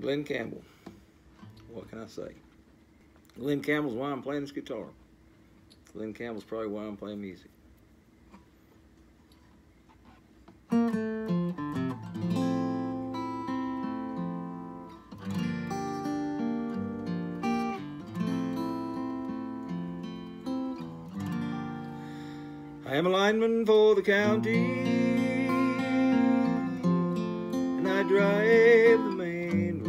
Glenn Campbell. What can I say? Glenn Campbell's why I'm playing this guitar. Glenn Campbell's probably why I'm playing music. I am a lineman for the county, and I drive the main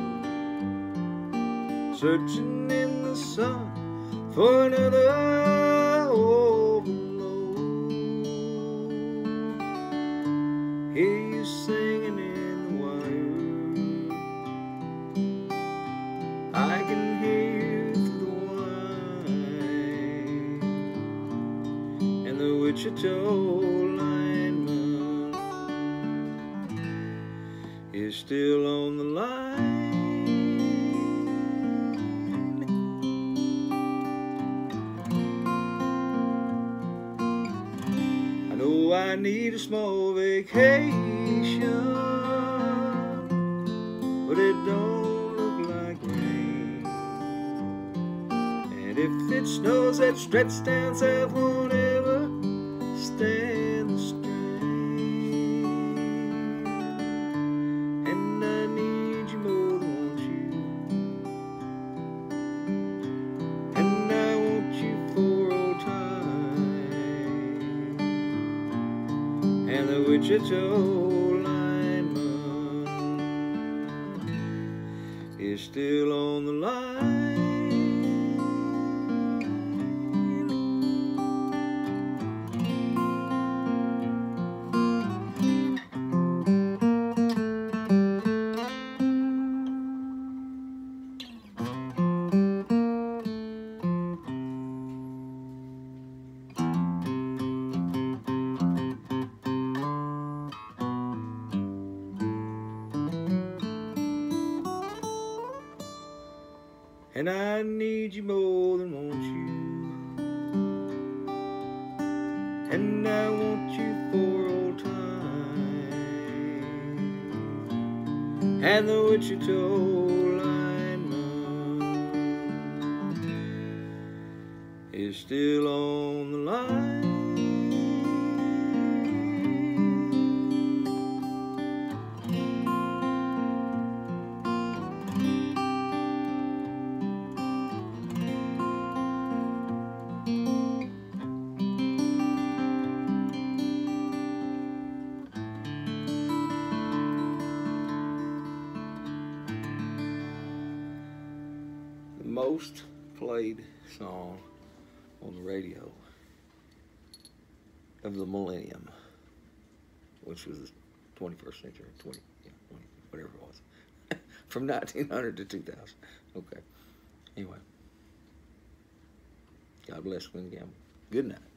road, searching in the sun for another overload. Hear you singing in the wire, I can hear you through the wine, and the Wichita lineman is still on the line. Oh, I need a small vacation, but it don't look like rain. And if it snows, that stretch down south won't ever stand the strain. And I need you more than want you, and I want you for all time. And the Wichita lineman is still on the line. And I need you more than want you, and I want you for all time. And the Wichita lineman is still on the line. Most played song on the radio of the millennium, which was the 21st century, 20, whatever it was, from 1900 to 2000. Okay. Anyway, God bless Glenn Campbell. Good night.